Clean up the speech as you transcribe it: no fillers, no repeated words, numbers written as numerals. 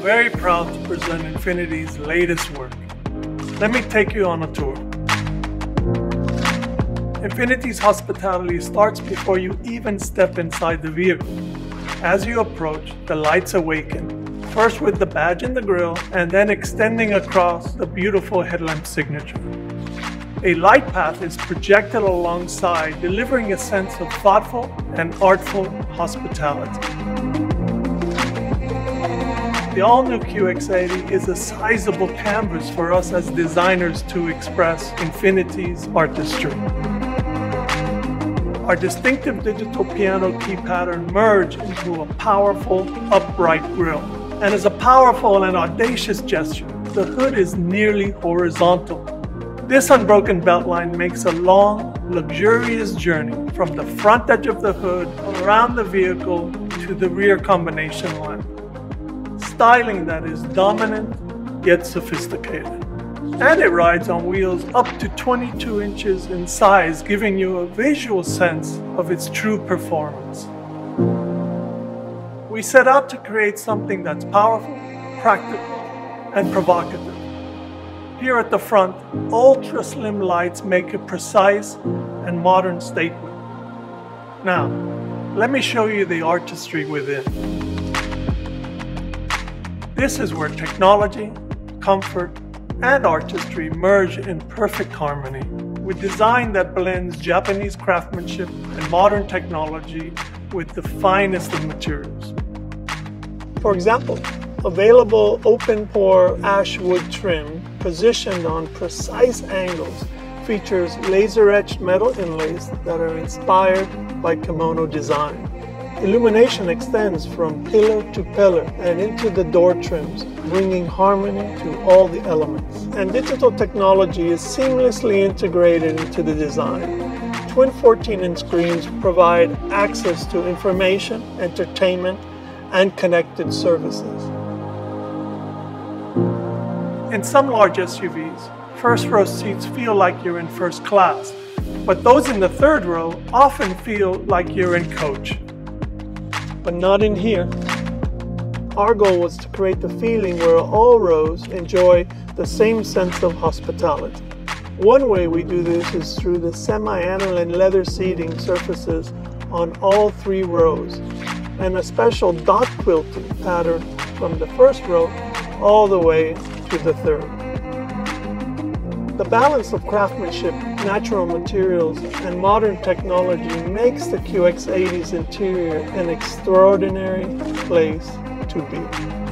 very proud to present Infiniti's latest work. Let me take you on a tour. Infiniti's hospitality starts before you even step inside the vehicle. As you approach, the lights awaken, first with the badge in the grille and then extending across the beautiful headlamp signature. A light path is projected alongside, delivering a sense of thoughtful and artful hospitality. The all-new QX80 is a sizable canvas for us as designers to express Infiniti's artistry. Our distinctive digital piano key pattern merge into a powerful, upright grille. And as a powerful and audacious gesture, the hood is nearly horizontal. This unbroken beltline makes a long, luxurious journey from the front edge of the hood around the vehicle to the rear combination line. Styling that is dominant yet sophisticated. And it rides on wheels up to 22 inches in size, giving you a visual sense of its true performance. We set out to create something that's powerful, practical, and provocative. Here at the front, ultra-slim lights make a precise and modern statement. Now, let me show you the artistry within. This is where technology, comfort, and artistry merge in perfect harmony, with design that blends Japanese craftsmanship and modern technology with the finest of materials. For example, available open-pore ash wood trim positioned on precise angles features laser-etched metal inlays that are inspired by kimono design. Illumination extends from pillar to pillar and into the door trims, bringing harmony to all the elements. And digital technology is seamlessly integrated into the design. Twin 14-inch screens provide access to information, entertainment, and connected services. In some large SUVs, first-row seats feel like you're in first class, but those in the third row often feel like you're in coach. But not in here. Our goal was to create the feeling where all rows enjoy the same sense of hospitality. One way we do this is through the semi-aniline leather seating surfaces on all 3 rows, and a special dot quilting pattern from the first row all the way to the third. The balance of craftsmanship, natural materials, and modern technology makes the QX80's interior an extraordinary place to be.